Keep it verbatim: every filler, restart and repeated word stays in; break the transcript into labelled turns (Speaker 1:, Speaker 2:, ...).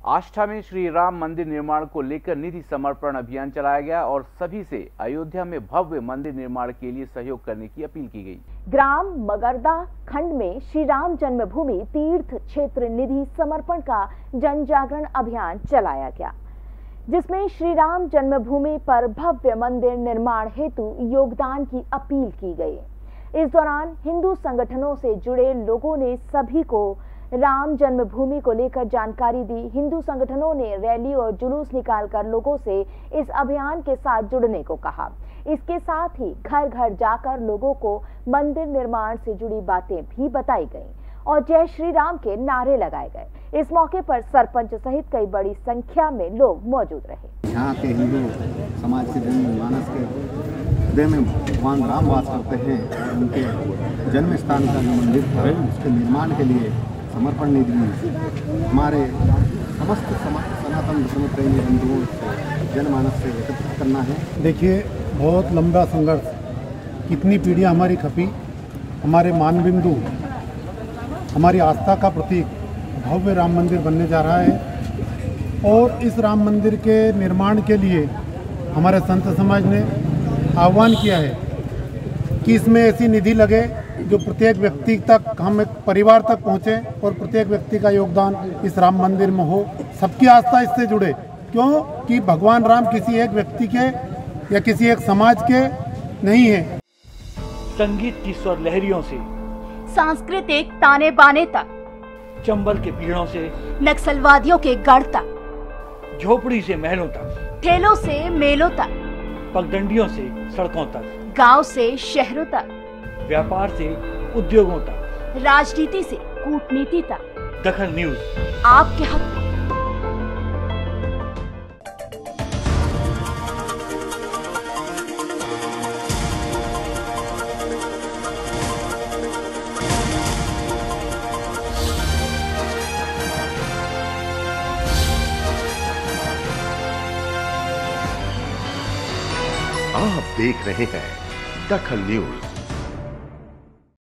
Speaker 1: आष्ठा में श्री राम मंदिर निर्माण को लेकर निधि समर्पण अभियान चलाया गया और सभी से अयोध्या में भव्य मंदिर निर्माण के लिए सहयोग करने की अपील की गई।
Speaker 2: ग्राम मगरदा खंड में श्री राम जन्मभूमि तीर्थ क्षेत्र निधि समर्पण का जन जागरण अभियान चलाया गया, जिसमें श्री राम जन्मभूमि पर भव्य मंदिर निर्माण हेतु योगदान की अपील की गई। इस दौरान हिंदू संगठनों से जुड़े लोगों ने सभी को राम जन्मभूमि को लेकर जानकारी दी। हिंदू संगठनों ने रैली और जुलूस निकालकर लोगों से इस अभियान के साथ जुड़ने को कहा। इसके साथ ही घर घर जाकर लोगों को मंदिर निर्माण से जुड़ी बातें भी बताई गईं और जय श्री राम के नारे लगाए गए। इस मौके पर सरपंच सहित कई बड़ी संख्या में लोग मौजूद रहे।
Speaker 3: यहाँ के हिंदू समाज के जनमानस के हृदय में भगवान राम वास करते हैं और उनके जन्म स्थान का जो मंदिर है उसके निर्माण के लिए समर्पण निधि हमारे समस्त सनातन धर्म प्रेमी हिंदुओं से जनमानस से एकत्रित करना है।
Speaker 4: देखिए, बहुत लंबा संघर्ष, कितनी पीढ़ियां हमारी खपी, हमारे मानबिंदु, हमारी आस्था का प्रतीक भव्य राम मंदिर बनने जा रहा है और इस राम मंदिर के निर्माण के लिए हमारे संत समाज ने आह्वान किया है कि इसमें ऐसी निधि लगे जो प्रत्येक व्यक्ति तक, हम एक परिवार तक पहुँचे और प्रत्येक व्यक्ति का योगदान इस राम मंदिर में हो, सबकी आस्था इससे जुड़े। क्यों कि भगवान राम किसी एक व्यक्ति के या किसी एक समाज के नहीं है।
Speaker 5: संगीत की स्वर लहरियों से
Speaker 2: सांस्कृतिक ताने बाने तक,
Speaker 5: चंबल के पीड़ों से
Speaker 2: नक्सलवादियों के गढ़ तक,
Speaker 5: झोपड़ी से महलों तक,
Speaker 2: ठेलों से मेलों तक,
Speaker 5: पगडंडियों से सड़कों तक,
Speaker 2: गांव से शहरों तक,
Speaker 5: व्यापार से उद्योगों तक,
Speaker 2: राजनीति से कूटनीति तक,
Speaker 5: दखल न्यूज
Speaker 2: आपके हक में।
Speaker 6: आप देख रहे हैं दखल न्यूज।